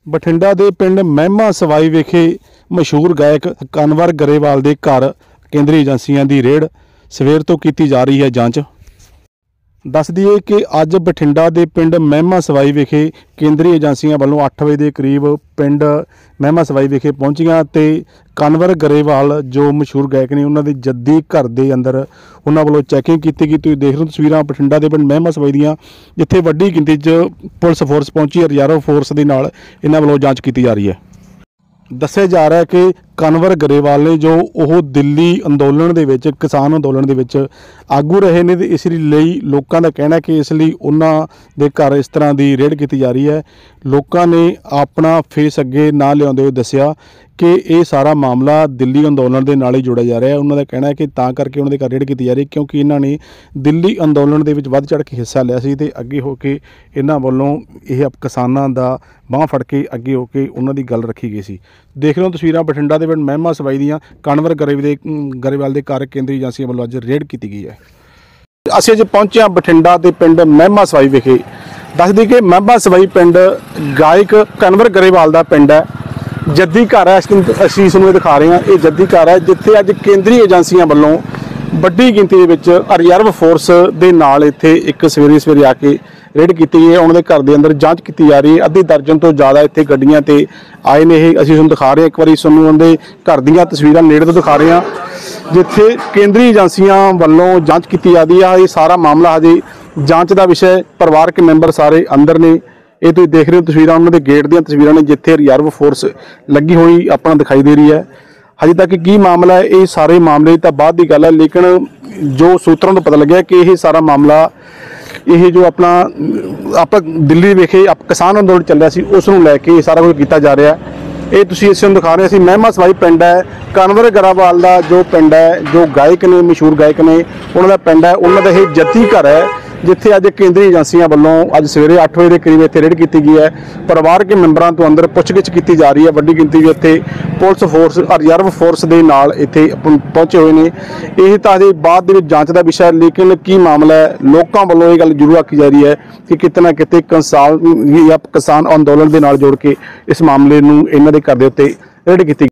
ਬਠਿੰਡਾ ਦੇ ਪਿੰਡ ਮਹਿਮਾ ਸਵਾਈ ਵਿਖੇ ਮਸ਼ਹੂਰ ਗਾਇਕ ਕਨਵਰ ਗਰੇਵਾਲ ਦੇ ਘਰ ਕੇਂਦਰੀ ਏਜੰਸੀਆਂ ਦੀ ਰੇਡ ਸਵੇਰ ਤੋਂ ਕੀਤੀ ਜਾ ਰਹੀ ਹੈ ਜਾਂਚ। ਦੱਸ ਦਈਏ ਕਿ ਅੱਜ ਬਠਿੰਡਾ ਦੇ ਪਿੰਡ ਮਹਿਮਾ ਸਵਾਈ ਵਿਖੇ ਕੇਂਦਰੀ ਏਜੰਸੀਆਂ ਵੱਲੋਂ 8 ਵਜੇ ਦੇ ਕਰੀਬ ਪਿੰਡ ਮਹਿਮਾ ਸਵਾਈ ਵਿਖੇ ਪਹੁੰਚੀਆਂ ਤੇ ਕਨਵਰ ਗਰੇਵਾਲ ਜੋ ਮਸ਼ਹੂਰ ਗਾਇਕ ਨੇ ਉਹਨਾਂ ਦੇ ਜੱਦੀ ਘਰ ਦੇ ਅੰਦਰ ਉਹਨਾਂ ਵੱਲੋਂ ਚੈਕਿੰਗ ਕੀਤੀ ਗਈ। ਤੁਸੀਂ ਦੇਖ ਰਹੇ ਹੋ ਤਸਵੀਰਾਂ ਬਠਿੰਡਾ ਦੇ ਪਿੰਡ ਮਹਿਮਾ ਸਵਾਈ ਦੀਆਂ, ਜਿੱਥੇ ਵੱਡੀ ਗਿਣਤੀ 'ਚ ਪੁਲਿਸ ਫੋਰਸ ਪਹੁੰਚੀ, ਰਿਜ਼ਰਵ ਫੋਰਸ ਦੇ ਨਾਲ ਇਹਨਾਂ ਵੱਲੋਂ ਜਾਂਚ ਕੀਤੀ ਜਾ ਰਹੀ ਹੈ। ਦੱਸਿਆ ਜਾ ਰਿਹਾ ਹੈ ਕਿ ਕਨਵਰ ਗਰੇਵਾਲ ਨੇ ਜੋ ਉਹ ਦਿੱਲੀ ਅੰਦੋਲਨ ਦੇ ਵਿੱਚ ਕਿਸਾਨ ਅੰਦੋਲਨ ਦੇ ਵਿੱਚ ਆਗੂ ਰਹੇ ਨੇ, ਤੇ ਇਸ ਲਈ ਲੋਕਾਂ ਦਾ ਕਹਿਣਾ ਕਿ ਇਸ ਲਈ ਉਹਨਾਂ ਦੇ ਘਰ ਇਸ ਤਰ੍ਹਾਂ ਦੀ ਰੇਡ ਕੀਤੀ ਜਾ ਰਹੀ ਹੈ। ਲੋਕਾਂ ਨੇ ਆਪਣਾ ਫੇਸ ਅੱਗੇ ਨਾ ਲਿਆਉਂਦੇ ਹੋਏ ਦੱਸਿਆ ਕਿ ਇਹ ਸਾਰਾ ਮਾਮਲਾ ਦਿੱਲੀ ਅੰਦੋਲਨ ਦੇ ਨਾਲ ਹੀ ਜੋੜਿਆ ਜਾ ਰਿਹਾ ਹੈ। ਉਹਨਾਂ ਦਾ ਕਹਿਣਾ ਹੈ ਕਿ ਤਾਂ ਕਰਕੇ ਉਹਨਾਂ ਦੇ ਘਰ ਰੇਡ ਕੀਤੀ ਜਾ ਰਹੀ ਕਿਉਂਕਿ ਇਹਨਾਂ ਨੇ ਦਿੱਲੀ ਅੰਦੋਲਨ ਦੇ ਵਿੱਚ ਵੱਧ ਚੜ੍ਹ ਕੇ ਹਿੱਸਾ ਲਿਆ ਸੀ ਤੇ ਅੱਗੇ ਹੋ ਕੇ ਇਹਨਾਂ ਵੱਲੋਂ ਇਹ ਕਿਸਾਨਾਂ ਦਾ ਬਾਂਹ ਫੜ ਕੇ ਅੱਗੇ ਹੋ ਕੇ ਉਹਨਾਂ ਦੀ ਗੱਲ ਰੱਖੀ ਗਈ ਸੀ। ਦੇਖ ਰਹੇ ਹੋ ਤਸਵੀਰਾਂ ਬਠਿੰਡਾ ਦੇ ਪਿੰਡ ਮਹਿਮਾ ਸਵਾਈ ਦੀਆਂ, ਕਨਵਰ ਗਰੇਵਾਲ ਦੇ ਘਰ ਕੇਂਦਰੀ ਏਜੰਸੀਆਂ ਵੱਲੋਂ ਅੱਜ ਰੇਡ ਕੀਤੀ ਗਈ ਹੈ। ਅਸੀਂ ਅੱਜ ਪਹੁੰਚੇ ਹਾਂ ਬਠਿੰਡਾ ਦੇ ਪਿੰਡ ਮਹਿਮਾ ਸਵਾਈ ਵਿਖੇ। ਦੱਸ ਦਈਏ ਕਿ ਮਹਿਮਾ ਸਵਾਈ ਪਿੰਡ ਗਾਇਕ ਕਨਵਰ ਗਰੇਵਾਲ ਦਾ ਪਿੰਡ ਹੈ, ਜੱਦੀ ਘਰ ਹੈ। ਅਸੀਂ ਇਸ ਨੂੰ ਦਿਖਾ ਰਹੇ ਹਾਂ, ਇਹ ਜੱਦੀ ਘਰ ਹੈ ਜਿੱਥੇ ਅੱਜ ਕੇਂਦਰੀ ਏਜੰਸੀਆਂ ਵੱਲੋਂ ਵੱਡੀ ਗਿਣਤੀ ਦੇ ਵਿੱਚ ਰਿਜ਼ਰਵ ਫੋਰਸ ਦੇ ਨਾਲ ਇੱਥੇ ਇੱਕ ਸਵੇਰੇ ਆ ਕੇ ਰੇਡ ਕੀਤੀ ਗਈ ਹੈ। ਉਹਨਾਂ ਦੇ ਘਰ ਦੇ ਅੰਦਰ ਜਾਂਚ ਕੀਤੀ ਜਾ ਰਹੀ ਹੈ। ਅੱਧੀ ਦਰਜਨ ਤੋਂ ਜ਼ਿਆਦਾ ਇੱਥੇ ਗੱਡੀਆਂ ਤੇ ਆਏ ਨੇ। ਇਹ ਅਸੀਂ ਤੁਹਾਨੂੰ ਦਿਖਾ ਰਹੇ ਹਾਂ, ਇੱਕ ਵਾਰੀ ਤੁਹਾਨੂੰ ਉਹਦੇ ਘਰ ਦੀਆਂ ਤਸਵੀਰਾਂ ਨੇੜੇ ਤੋਂ ਦਿਖਾ ਰਹੇ ਹਾਂ, ਜਿੱਥੇ ਕੇਂਦਰੀ ਏਜੰਸੀਆਂ ਵੱਲੋਂ ਜਾਂਚ ਕੀਤੀ ਜਾਂਦੀ ਹੈ। ਇਹ ਸਾਰਾ ਮਾਮਲਾ ਹਜੇ ਜਾਂਚ ਦਾ ਵਿਸ਼ਾ ਹੈ। ਪਰਿਵਾਰਕ ਮੈਂਬਰ ਸਾਰੇ ਅੰਦਰ ਨੇ। ਇਹ ਤੁਸੀਂ ਦੇਖ ਰਹੇ ਹੋ ਤਸਵੀਰਾਂ ਉਹਨਾਂ ਦੇ ਗੇਟ ਦੀਆਂ ਤਸਵੀਰਾਂ ਨੇ, ਜਿੱਥੇ ਰਿਜ਼ਰਵ ਫੋਰਸ ਲੱਗੀ ਹੋਈ ਆਪਣਾ ਦਿਖਾਈ ਦੇ ਰਹੀ ਹੈ। ਹਜੇ ਤੱਕ ਕੀ ਮਾਮਲਾ ਹੈ, ਇਹ ਸਾਰੇ ਮਾਮਲੇ ਤਾਂ ਬਾਅਦ ਦੀ ਗੱਲ ਹੈ, ਲੇਕਿਨ ਜੋ ਸੂਤਰਾਂ ਤੋਂ ਪਤਾ ਲੱਗਿਆ ਕਿ ਇਹ ਸਾਰਾ ਮਾਮਲਾ ਇਹ ਜੋ ਆਪਾਂ ਦਿੱਲੀ ਵਿਖੇ ਕਿਸਾਨ ਅੰਦੋਲਨ ਚੱਲਿਆ ਸੀ ਉਸ ਨੂੰ ਲੈ ਕੇ ਸਾਰਾ ਕੁਝ ਕੀਤਾ ਜਾ ਰਿਹਾ ਹੈ। ਇਹ ਤੁਸੀਂ ਇਸ ਨੂੰ ਦਿਖਾ ਰਹੇ ਸੀ ਮਹਿਮਾ ਸਵਾਈ ਪਿੰਡ ਹੈ, ਕਨਵਰ ਗਰੇਵਾਲ ਦਾ ਜੋ ਪਿੰਡ ਹੈ, ਜੋ ਗਾਇਕ ਨੇ ਮਸ਼ਹੂਰ ਗਾਇਕ ਨੇ ਉਹਨਾਂ ਦਾ ਪਿੰਡ ਹੈ। ਉਹਨਾਂ ਦਾ ਇਹ ਜੱਦੀ ਘਰ ਹੈ ਜਿੱਥੇ ਅੱਜ ਕੇਂਦਰੀ ਏਜੰਸੀਆਂ ਵੱਲੋਂ ਅੱਜ ਸਵੇਰੇ 8 ਵਜੇ ਦੇ ਕਰੀਬ ਇੱਥੇ ਰੇਡ ਕੀਤੀ ਗਈ ਹੈ। ਪਰਿਵਾਰਕ ਮੈਂਬਰਾਂ ਤੋਂ ਅੰਦਰ ਪੁੱਛਗਿੱਛ ਕੀਤੀ ਜਾ ਰਹੀ ਹੈ। ਵੱਡੀ ਗਿਣਤੀ ਵਿੱਚ ਇੱਥੇ ਪੁਲਿਸ ਫੋਰਸ ਰਿਜ਼ਰਵ ਫੋਰਸ ਦੇ ਨਾਲ ਇੱਥੇ ਪਹੁੰਚੇ ਹੋਏ ਨੇ। ਇਹ ਤਾਂ ਅਜੇ ਬਾਅਦ ਦੇ ਵਿੱਚ ਜਾਂਚ ਦਾ ਵਿਸ਼ਾ ਹੈ, ਲੇਕਿਨ ਕੀ ਮਾਮਲਾ ਹੈ, ਲੋਕਾਂ ਵੱਲੋਂ ਇਹ ਗੱਲ ਜ਼ਰੂਰ ਆਖੀ ਜਾ ਰਹੀ ਹੈ ਕਿ ਕਿਤੇ ਨਾ ਕਿਤੇ ਕਿਸਾਨ ਅੰਦੋਲਨ ਦੇ ਨਾਲ ਜੋੜ ਕੇ ਇਸ ਮਾਮਲੇ ਨੂੰ ਇਹਨਾਂ ਦੇ ਘਰ ਦੇ ਉੱਤੇ ਰੇਡ ਕੀਤੀ